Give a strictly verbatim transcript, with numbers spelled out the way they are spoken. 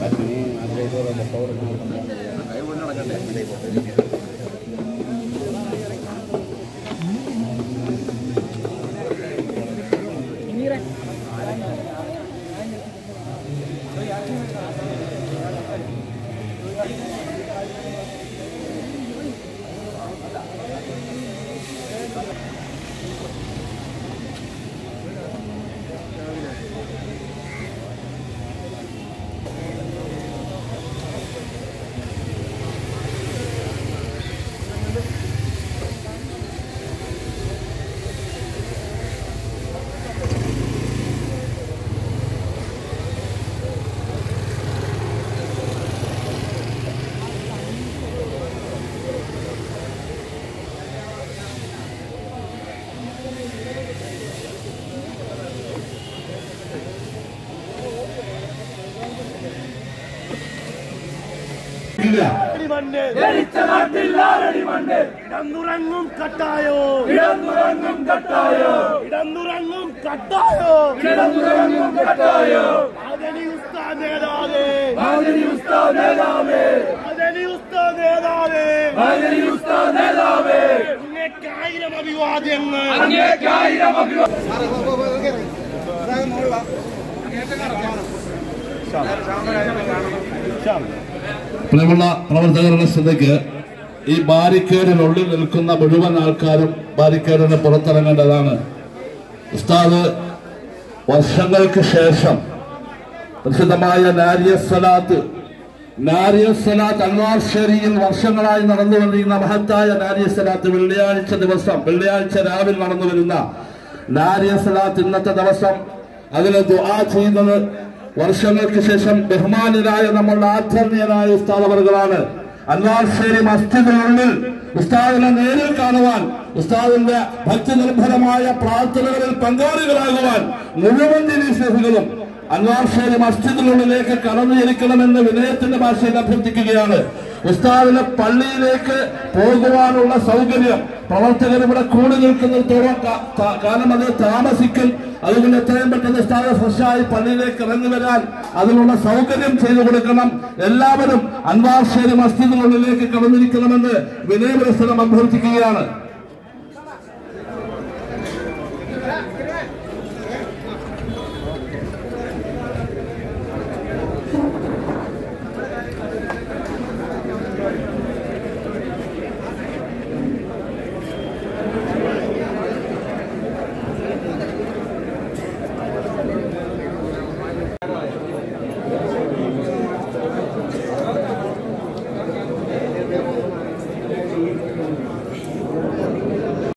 ഇടന്നുറങ്ങും കട്ടായോ ഇടന്നുറങ്ങും കട്ടായോ ഇടന്നുറങ്ങും കട്ടായോ ഇടന്നുറങ്ങും കട്ടായോ മദനി ഉസ്താദ് നേതാവേ മദനി ഉസ്താദ് നേതാവേ മദനി ഉസ്താദ് നേതാവേ മദനി ഉസ്താദ് നേതാവേ അങ്ങേക്കായിരം അഭിവാദ്യങ്ങൾ അങ്ങേക്കായിരം പ്രിയമുള്ള പ്രവർത്തകരുടെ ശ്രദ്ധയ്ക്ക് ഈ ബാരിക്കേഡിനുള്ളിൽ നിൽക്കുന്ന മുഴുവൻ ആൾക്കാരും ബാരിക്കേഡിന് പുറത്തിറങ്ങേണ്ടതാണ്. ഉസ്താദ് വർഷങ്ങൾക്ക് ശേഷം പ്രസിദ്ധമായ നാരിയ സ്വലാത്ത് നാരിയ സ്വലാത്ത് അൻവാർശ്ശേരിയിൽ വർഷങ്ങളായി നടന്നു വന്നിരുന്ന മഹത്തായ നാരിയ സ്വലാത്ത് വെള്ളിയാഴ്ച ദിവസം വെള്ളിയാഴ്ച രാവിലെ നടന്നു വരുന്ന നാരിയ സ്വലാത്ത് ഇന്നത്തെ ദിവസം അതിന് ദുആ ചെയ്യുന്നത് വർഷങ്ങൾക്ക് ശേഷം ബഹുമാനരായ നമ്മളുടെ ആദരണീയരായ ഉസ്താദ് അവർകളാണ്. അൻവാർശ്ശേരി മസ്ജിദിനുള്ളിൽ ഉസ്താദിനെ നേരിൽ കാണുവാൻ, ഉസ്താദിന്റെ ഭക്തി നിർഭരമായ പ്രാർത്ഥനകളിൽ പങ്കാളികളാകുവാൻ മുഴുവൻ ദിനീസ്നേഹികളും അൻവാർശ്ശേരി മസ്ജിദിനുള്ളിലേക്ക് കടന്നുചരിക്കണമെന്ന് വിനയത്തിന്റെ ഭാഷയിൽ അഭ്യർത്ഥിക്കുകയാണ്. ഉസ്താദിന്റെ പള്ളിയിലേക്ക് പോകുവാനുള്ള സൗകര്യം പ്രവർത്തകർ ഇവിടെ കൂടി നിൽക്കുന്നിടത്തോളം കാലം അത് താമസിക്കും. അതുകൊണ്ട് എത്രയും പെട്ടെന്ന് ഉസ്താദ് ഫ്രഷായി പള്ളിയിലേക്ക് ഇറങ്ങി വരാൻ അതിനുള്ള സൗകര്യം ചെയ്തു കൊടുക്കണം. എല്ലാവരും അൻവാർശ്ശേരി മസ്ജിദിനുള്ളിലേക്ക് കടന്നിരിക്കണമെന്ന് വിനയപുരസ്സരം അഭ്യർത്ഥിക്കുകയാണ്.